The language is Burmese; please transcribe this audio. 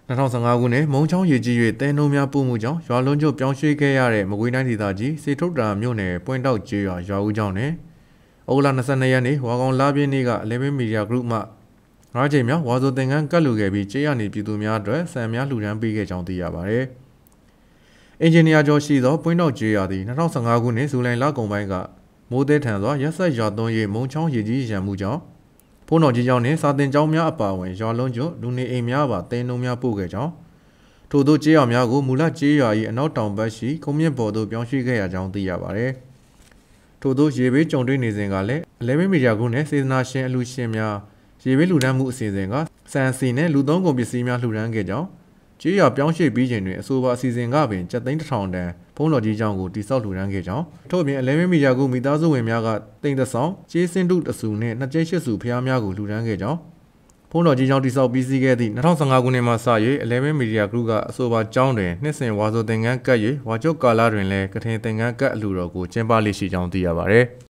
2015 ခုနှစ်မုံချောင်းရေကြီး၍တဲနှုံးများပို့မှုကြောင့်ရွာလုံးကျွတ်ပြောင်းရွှေ့ခဲ့ရတဲ့မကွေးတိုင်းဒေသကြီးစေထုတ်တာမြို့နယ်ပွင့်တောက်ကျေးရွာဦးကျောင်းနဲ့ဩဂုတ်လ22ရက်နေ့ဝါကောင်လာပြင်းနေ့က11 Media Group မှ9ချိန်မြောက်ဝါဆိုသင်္ကန်းကတ်လူခဲ့ပြီးကျေးရနေပြည်သူများအတွက်စံများလှူဒန်းပေးခဲ့ကြောင်းသိရပါတယ်။အင်ဂျင်နီယာကျော်ရှိသောပွင့်တောက်ကျေးရွာသည်2015ခုနှစ်ဇူလိုင်လကုန်ပိုင်းကမိုးသည်ထန်စွာရက်ဆက်ရွာသွန်း၍မုံချောင်းရေကြီးရန်မှုကြောင့်ဖုန်းတော်ကြီးကျောင်းနှင့်စာသင်ကျောင်းများအပါအဝင်ရွာလုံးကျွတ်လူနေအိမ်များပါတဲနှုံးများပို့ခဲ့ကြောင်းထို့သောကျေးရွာများကိုမူလကျေးရွာ၏အနောက်တောင်ဘက်ရှိကုန်းမြင့်ပေါ်သို့ပြောင်းရွှေ့ခဲ့ရကြောင်းသိရပါသည်။ထို့သောရေဘေးကြုံတွေ့နေစဉ်ကလည်း11 Media Group နှင့်စေတနာရှင်အလှူရှင်များရေဘေးလှူဒန်းမှုအစီအစဉ်ကစံစီနှင့်လူသုံးကုန်ပစ္စည်းများလှူဒန်းခဲ့ကြောင်းကျေးရွာပြောင်းရွှေ့ပြီးချိန်တွင်အဆိုပါအစီအစဉ်ကပင်7,100 တန်ဖုန်းတော်ကြီးကျောင်းကိုတိစောက်လှူဒန်းခဲ့ကြောင်းထို့ပြင်11 Media Group မိသားစုဝင်များကတိမ်သဆောင်ကျေးစင်းတုတဆူနှင့်နှစ်ကျိတ်ရှစ်ဆူဖျားများကိုလှူဒန်းခဲ့ကြောင်းဖုန်းတော်ကြီးကျောင်းတိစောက်ပြီးစီးခဲ့သည့်2015ခုနှစ်မှစ၍11 Media Group ကအဆိုပါကျောင်းတွင်နှစ်စဉ်ဝါဆိုသင်္ကန်းကတ်၍ဝါကျုပ်ကာလတွင်လည်းကထင်သင်္ကန်းကတ်အလှူတော်ကိုကျင်းပလေ့ရှိကြောင်းသိရပါသည်။